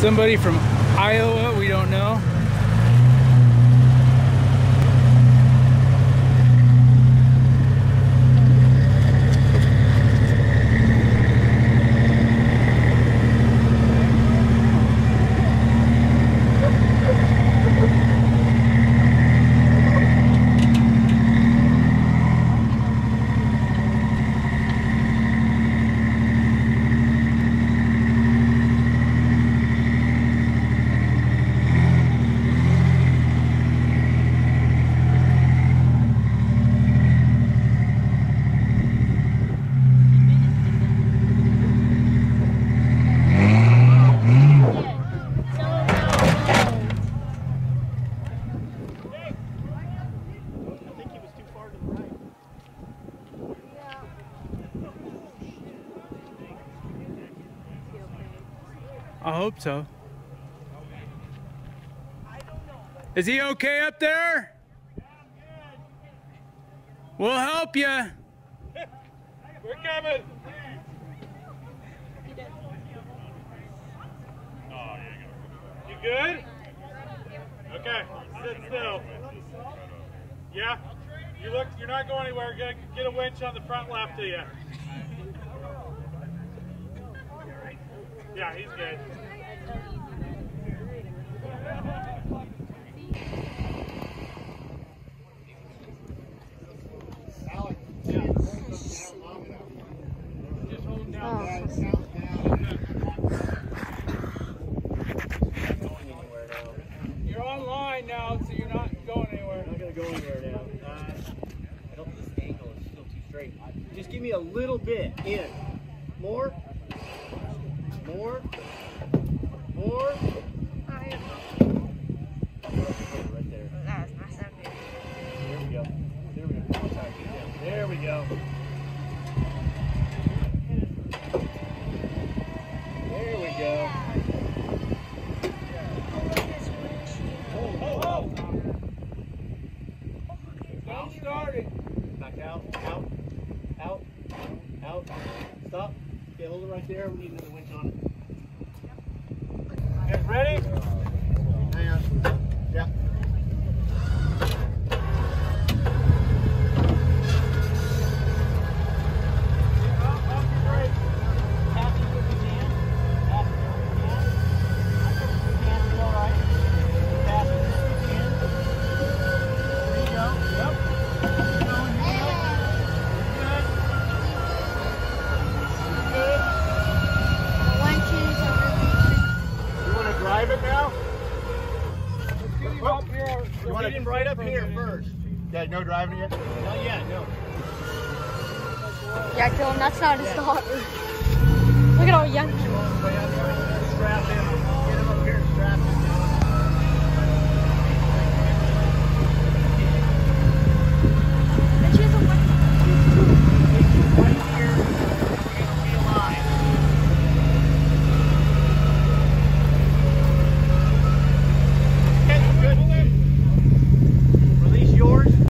Somebody from Iowa, we don't know. I hope so. Is he okay up there? We'll help you. We're coming. Oh, you good? Okay, sit still. Yeah, you're not going anywhere. Get a winch on the front left of you. Yeah, he's good. Alex, just hold down. You're online now, so you're not going anywhere. I'm not going to go anywhere now. I don't think this angle is still too straight. Just give me a little bit in. More. More. More. Right there. That was nice of you. There we go. There we go. There we go. There we go. Oh. Don't start it. Back out. Out. Out. Out. Stop. Okay, hold it right there. We need another winch on it. You guys ready? Hang on. Yeah. You want him right up here first. Yeah, no driving yet? Not yet, no. Yeah, Dylan, that's not a start. Look at all young people. Strap him. Get him up here and strap him.